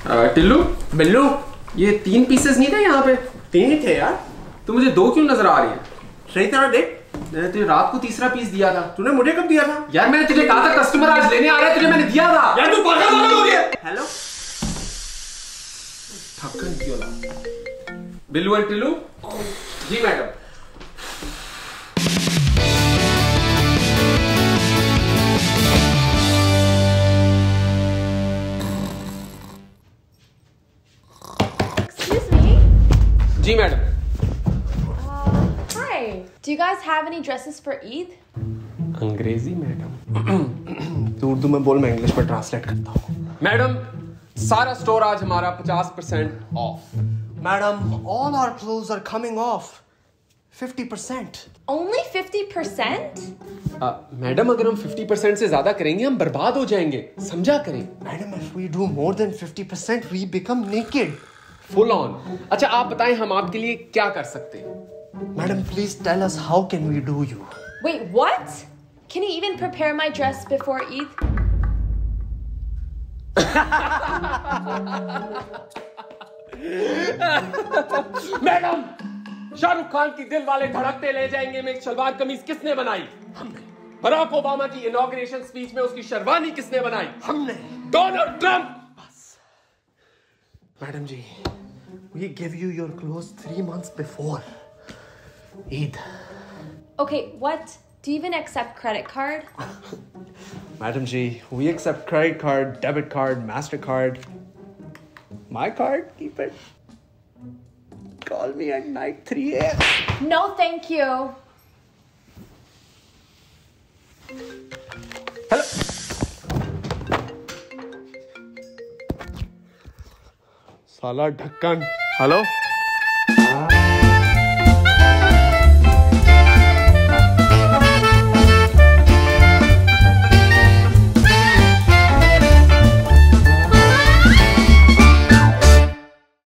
टिल्लू, बिल्लू, ये 3 पीसेस नहीं थे यहाँ पे? 3 ही थे यार। तो मुझे 2 क्यों नजर आ रही है? सही तरह देख। मैंने तुझे रात को तीसरा पीस दिया था। तूने मुझे कब दिया था? यार मैंने तुझे कहा था कस्टमर आज लेने आ रहा है, तुझे मैंने दिया था। यार तू पागल हो गया। हेलो, ढक्कन क्यों ला? बिल्लू एंड टिल्लू? जी मैडम। Excuse me. जी madam. Hi. Do you guys have any dresses for Eid? Angrezi madam. तू उर्दू में बोल, मैं इंग्लिश में ट्रांसलेट करता हूँ। मैडम, सारा स्टोर आज हमारा 50% off. Madam, all our clothes are coming off 50%. Only 50%? Madam, अगर हम 50% से ज्यादा करेंगे हम बर्बाद हो जाएंगे, समझा करें। Madam, if we do more than 50%, we become naked. Full on. अच्छा आप बताएं हम आपके लिए क्या कर सकते हैं? Madam, please tell us how can we do you? Wait, what? Can you even prepare my dress before Eid? Madam, Shahrukh Khan की दिल वाले धड़कते ले जाएंगे में एक शलवार कमीज किसने बनाई? हमने। बराक ओबामा की इनॉग्रेशन स्पीच में उसकी शेरवानी किसने बनाई? हमने। Donald Trump. Madam ji, we give you your clothes 3 months before Eid. Okay, what? Do you even accept credit card? Madam ji, we accept credit card, debit card, MasterCard. My card, keep it. Call me at night 3 a.m. No, thank you. Hello. साला ढक्कन। Hello.